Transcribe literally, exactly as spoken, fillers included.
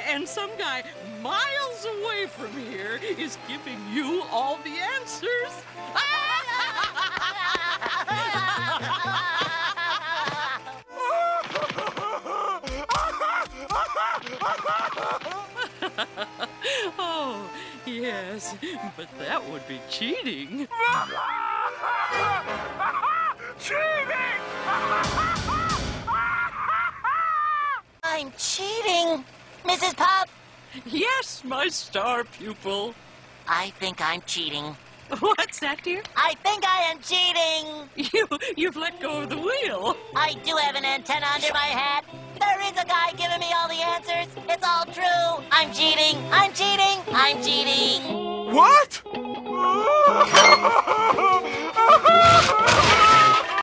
And some guy miles away from here is giving you all the answers. Oh, yes, but that would be cheating. Cheating! I'm cheating, Missus Pop. Yes, my star pupil. I think I'm cheating. What's that, dear? I think I am cheating. You, you've let go of the wheel. I do have an antenna under my hat. There is a guy giving me all the answers. It's all true. I'm cheating. I'm cheating. I'm cheating. What?